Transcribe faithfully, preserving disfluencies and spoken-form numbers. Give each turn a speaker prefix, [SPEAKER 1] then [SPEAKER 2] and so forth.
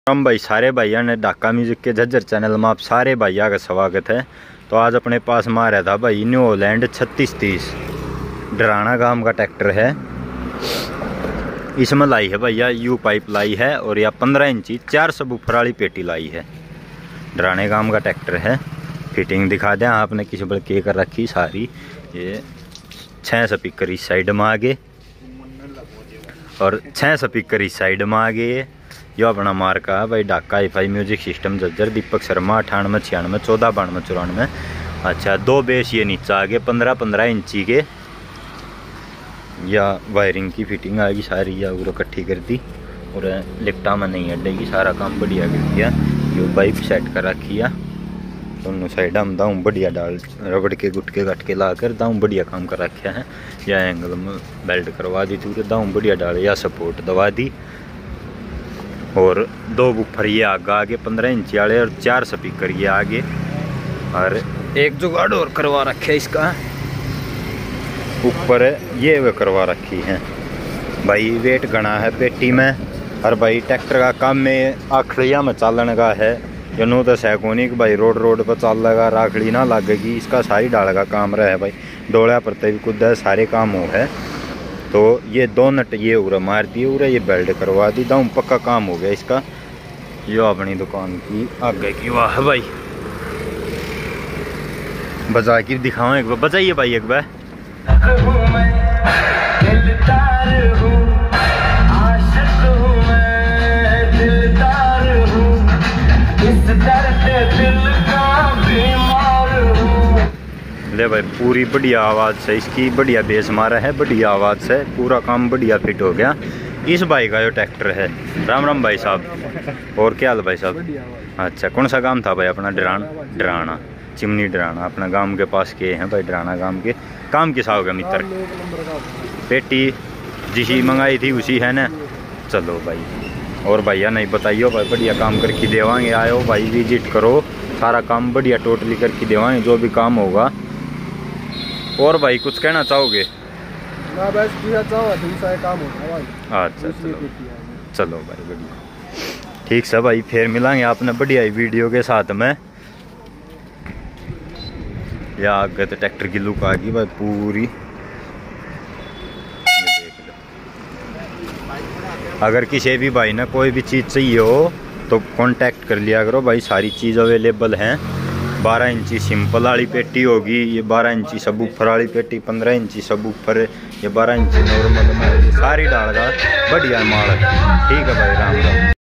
[SPEAKER 1] हम भाई सारे भाइयों ने ढाका म्यूजिक के झज्जर चैनल में आप सारे भाइयों का स्वागत है। तो आज अपने पास में आ रहा था भाई न्यू हॉलैंड छत्तीस तीस डराना गांव का ट्रैक्टर है। इसमें लाई है भैया यू पाइप लाई है और या पंद्रह इंची चार सबूफर वाली पेटी लाई है। डराने गांव का ट्रैक्टर है। फिटिंग दिखा दें आपने किसी बल के कर रखी सारी। ये छः स्पीकर इस साइड में आगे और छः स्पीकर इस साइड में आगे। यो अपना मार्का है भाई Dhaka hi fi music system Jhajjar Deepak Sharma अठानवे छियानवे चौदह बानवे चौरानवे। अच्छा दो बेस ये नीचे आगे पंद्रह पंद्रह इंची के या वायरिंग की फिटिंग आएगी सारी या वो इकट्ठी कर दी और लिफ्टा में नहीं अड्डेगी। सारा काम बढ़िया कर दिया। यो पाइप सेट कर रखी है दोनों साइड हम दाऊँ बढ़िया डाल रबड़ के गुटके गट के ला कर दाऊँ बढ़िया काम कर रखा है। या एंगल में बेल्ट करवा दी थी दाऊँ बढ़िया डाल या सपोर्ट दबा दी। और दो बुफर ये आगे आगे पंद्रह इंची वाले और चार स्पीकर ये आगे और एक जुगाड़ और करवा रखे इसका ऊपर ये वे करवा रखी है। भाई वेट गणा है पेटी में और भाई ट्रैक्टर का काम में आखड़िया में चालन का है। यूँ तो सैकोनी कि भाई रोड रोड पर चल लगा राखड़ी ना लगेगी। इसका सारी डाल का काम रहा है भाई डोड़ा पर भी कुछ है सारे काम हो है। तो ये दो नट ये उरा मार दिए उरा ये बेल्ट करवा दी दाऊँ पक्का काम हो गया इसका। यो अपनी दुकान की आगे की वाह भाई बजा के दिखाऊँ एक बार बजाइए भाई एक बार। ले भाई पूरी बढ़िया आवाज़ से इसकी बढ़िया बेस मारा है बढ़िया आवाज़ से पूरा काम बढ़िया फिट हो गया। इस भाई का जो ट्रैक्टर है राम राम भाई साहब और क्या हाल भाई साहब। अच्छा कौन सा गांव था भाई अपना डरान डराना चिमनी डराना अपना गांव के पास के हैं भाई डराना गांव के काम किसा हो गया मित्र पेटी जिसी मंगाई थी उसी है ना। चलो भाई और भैया नहीं बताइयो भाई बढ़िया काम करके देवाएंगे। आयो भाई विजिट करो सारा काम बढ़िया टोटली करके देवाएंगे जो भी काम होगा। और भाई कुछ कहना चाहोगे
[SPEAKER 2] ना बस चाहो काम होगा।
[SPEAKER 1] अच्छा चलो चलो भाई बढ़िया ठीक से भाई फिर मिलांगे आपने बढ़िया वीडियो के साथ में। या आगे तो ट्रैक्टर की लुक आ गई भाई पूरी। अगर किसी भी भाई ने कोई भी चीज़ चाहिए हो तो कांटेक्ट कर लिया करो भाई सारी चीज़ अवेलेबल हैं। बारह इंची सिंपल वाली पेटी होगी ये बारह इंची सबूफर वाली पेटी पंद्रह इंची सबूफर ये बारह इंची नॉर्मल सारी डाल का बढ़िया माल है। ठीक है भाई राम राम।